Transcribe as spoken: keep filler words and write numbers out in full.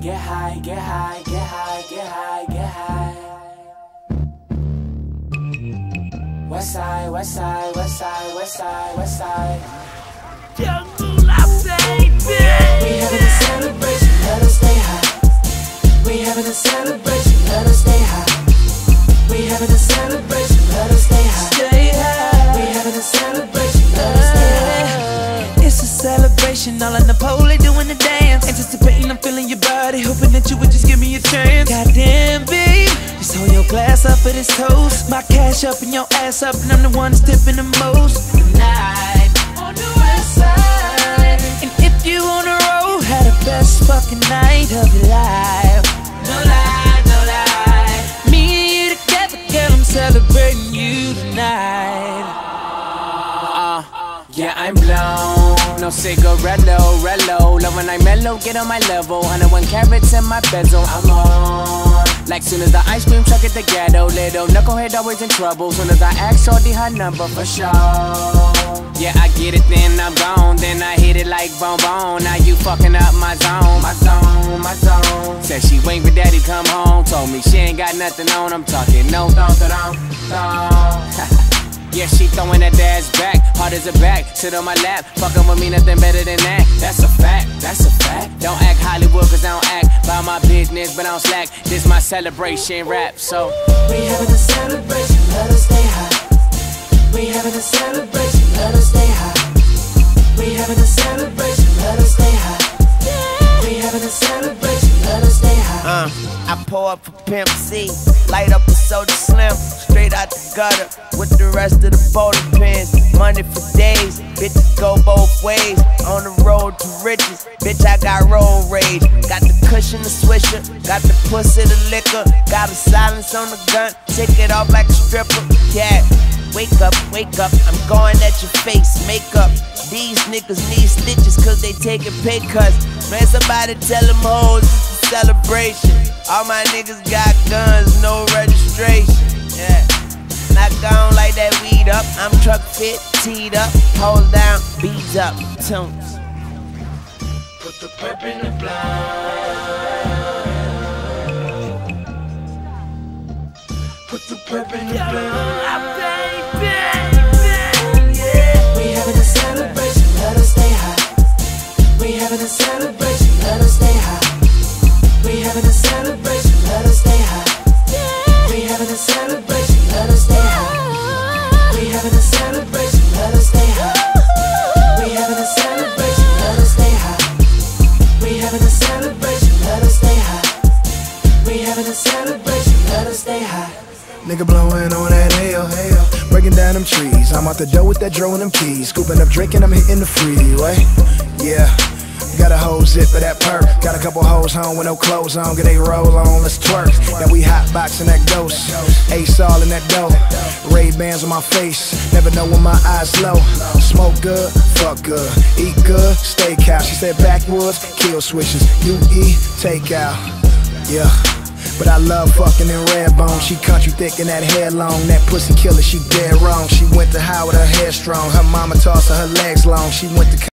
get high, get high, get high, get high, get high. West side, west side, west side, west side, west side. Jungle Love, baby. We having a celebration, let us stay high. We having a celebration, let us stay high. We having a celebration, let us stay high. Stay high. We having a celebration, let us stay high. It's a celebration, all on the pole, they doing the dance. Anticipating, I'm feeling your body, hoping that you would just give me a chance. Goddamn, babe, just hold your glass up for this toast. My cash up and your ass up, and I'm the one that's tipping the most. Tonight, on the west side. And if you on the road, had the best fucking night of your life. No lie, no lie. Me and you together, girl, I'm celebrating you tonight. Uh, yeah, I'm blown. No cigarello, rello. Love when I mellow, get on my level. one oh one carats in my bezel, I'm on. Like soon as the ice cream truck at the ghetto. Little knucklehead always in trouble. Soon as I ask shorty her number for sure. Yeah, I get it, then I'm gone. Then I hit it like bone bone. Now you fucking up my zone, my zone, my zone. Said she wait for daddy come home. Told me she ain't got nothing on. I'm talking no, don't, don't, don't. Yeah, she throwing that ass back, hard as a back, sit on my lap, fucking with me, nothing better than that. That's a fact, that's a fact. Don't act Hollywood, cause I don't act by my business, but I don't slack. This my celebration rap, so we having a celebration, let us stay high. We having a celebration, let us stay high. We having a celebration, let us stay high. We having a celebration, let us stay high. Uh, I pour up for Pimp C, light up a soda slim, straight out the gutter with the rest of the bowling pins. Money for days, bitches go both ways. On the road to riches, bitch, I got road rage. Got the cushion, the swisher, got the pussy, the liquor. Got a silence on the gun, take it off like a stripper. Yeah, wake up, wake up, I'm going at your face, makeup. These niggas need stitches cause they taking pay cuts. Man, somebody tell them hoes it's a celebration. All my niggas got guns, no registration. Yeah, not gone like that weed up. I'm truck fit, teed up, hold down, beads up, tunes. Put the pep in the blind. Put the pep in the blind. We having a celebration, let us stay high. We having a celebration, let us stay high. We having a celebration, let us stay high. We having a celebration, let us stay high. We having a celebration, let us stay high. We having a celebration, let us stay high. We having a celebration, let us stay high. We having a celebration, let us stay high. Nigga blowing on that hell, hell, breaking down them trees. I'm out the door with that dro and them keys, scooping up drink and I'm hitting the freeway. Yeah, got a whole zip of that perk. Got a couple hoes home with no clothes on, get they roll on, let's twerk. Then we hot boxing that ghost, Ace all in that dough. Ray-Bans on my face, never know when my eyes low. Smoke good, fuck good, eat good, steakhouse. She said backwoods, kill switches, you eat, take out. Yeah. But I love fucking in Redbone. She country thick and that hair long. That pussy killer, she dead wrong. She went to high with her hair strong. Her mama tossed her, her legs long. She went to